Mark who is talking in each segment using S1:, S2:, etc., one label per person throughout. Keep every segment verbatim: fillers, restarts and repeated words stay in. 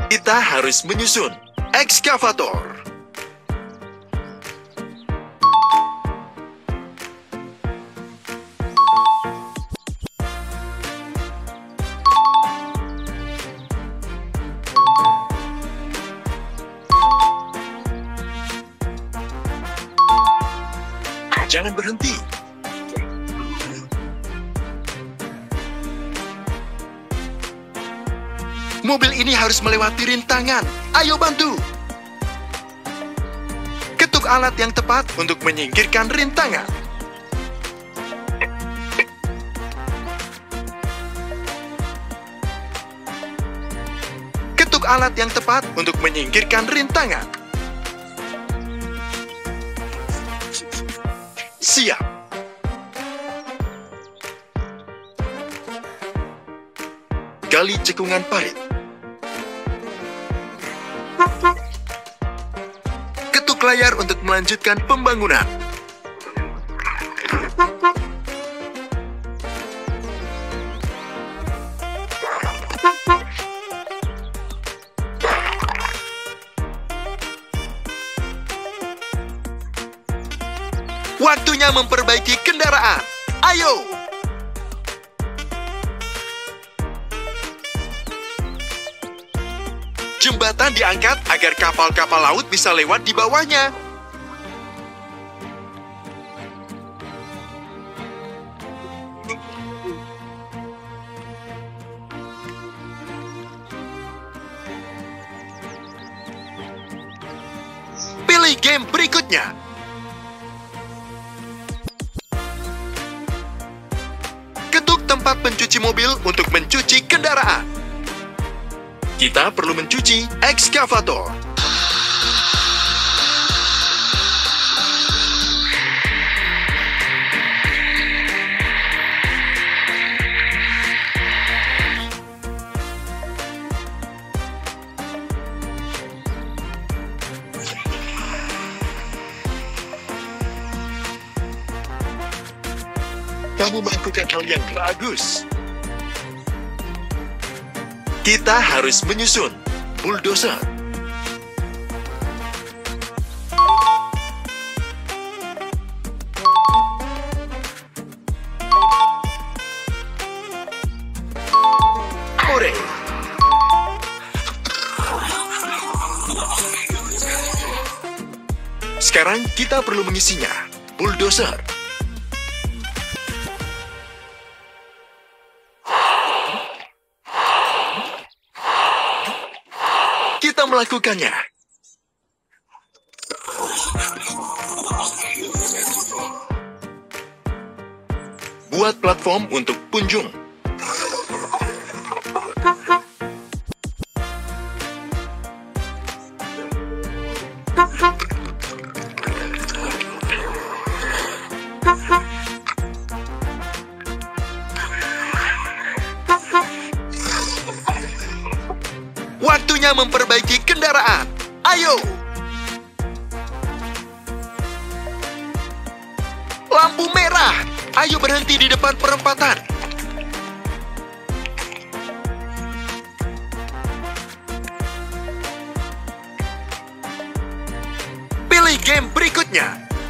S1: Kita harus menyusun ekskavator. Jangan berhenti. Mobil ini harus melewati rintangan. Ayo bantu. Ketuk alat yang tepat untuk menyingkirkan rintangan. Ketuk alat yang tepat untuk menyingkirkan rintangan. Siap. Gali cekungan parit. Ketuk layar untuk melanjutkan pembangunan. Waktunya memperbaiki kendaraan. Ayo! Jembatan diangkat agar kapal-kapal laut bisa lewat di bawahnya. Pilih game berikutnya. Ketuk tempat pencuci mobil untuk mencuci kendaraan. Kita perlu mencuci ekskavator. Kamu melakukan hal yang bagus. Kita harus menyusun bulldozer. Hore! Sekarang kita perlu mengisinya. Bulldozer. Kita melakukannya. Buat platform untuk punjung. Waktunya memperbaiki kendaraan. Ayo! Lampu merah. Ayo berhenti di depan perempatan. Pilih game berikutnya.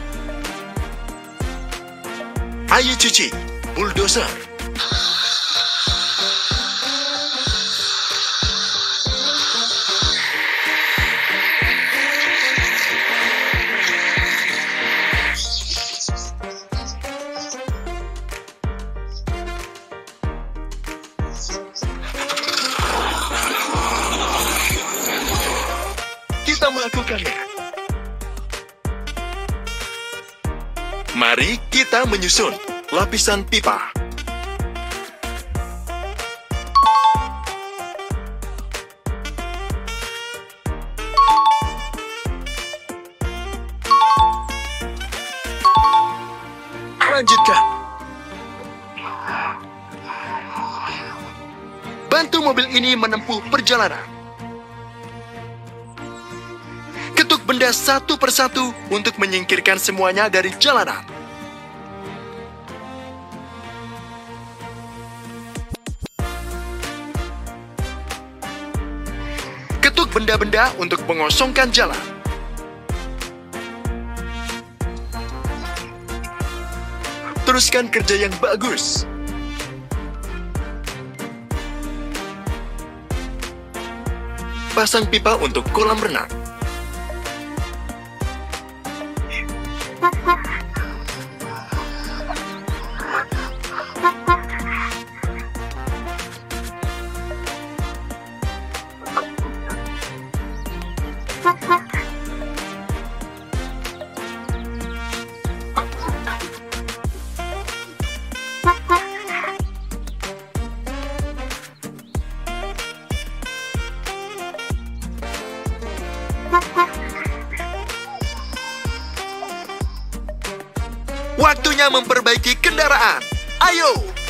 S1: Ayo cuci. Bulldozer. Kita melakukannya. Mari kita menyusun lapisan pipa. Lanjutkan. Bantu mobil ini menempuh perjalanan. Ketuk benda satu persatu untuk menyingkirkan semuanya dari jalanan. benda-benda untuk mengosongkan jalan. Teruskan kerja yang bagus. Pasang pipa untuk kolam renang. Waktunya memperbaiki kendaraan. Ayo!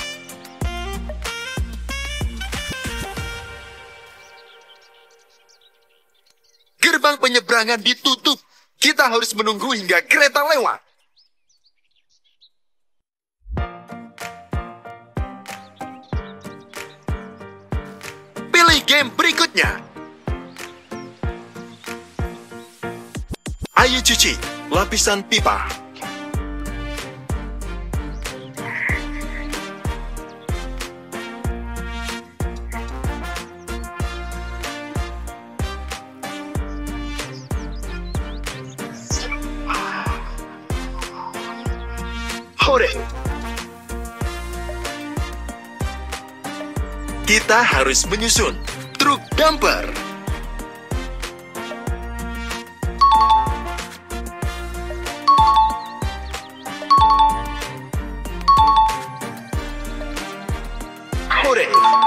S1: Gerbang penyeberangan ditutup. Kita harus menunggu hingga kereta lewat. Pilih game berikutnya. Ayo cuci lapisan pipa. Hore! Kita harus menyusun truk dumper. Hore!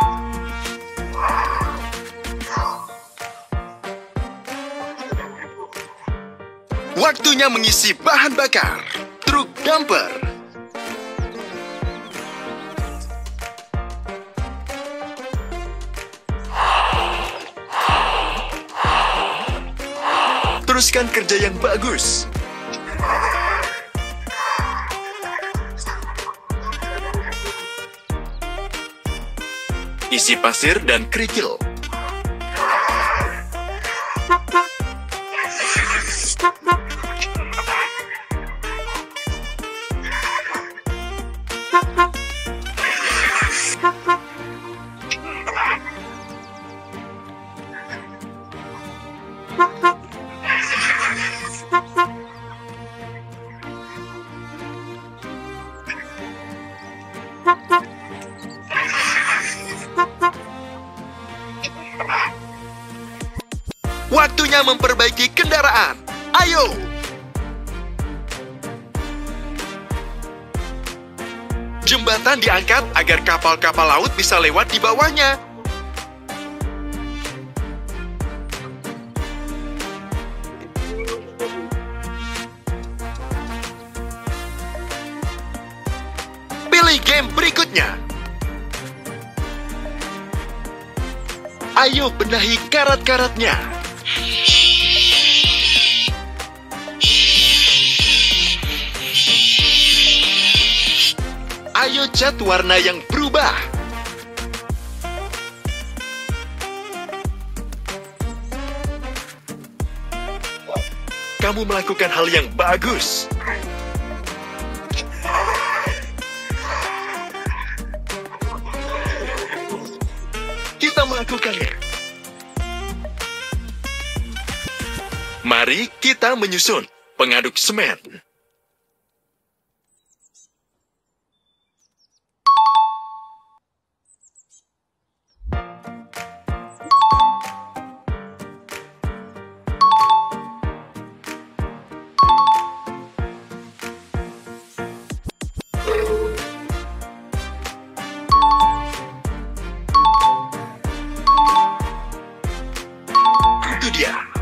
S1: Waktunya mengisi bahan bakar. Truk dumper. Teruskan kerja yang bagus. Isi pasir dan kerikil. Waktunya memperbaiki kendaraan. Ayo! Jembatan diangkat agar kapal-kapal laut bisa lewat di bawahnya. Pilih game berikutnya. Ayo benahi karat-karatnya. Ayo cat warna yang berubah. Kamu melakukan hal yang bagus. Kita melakukannya. Mari kita menyusun pengaduk semen. Itu dia.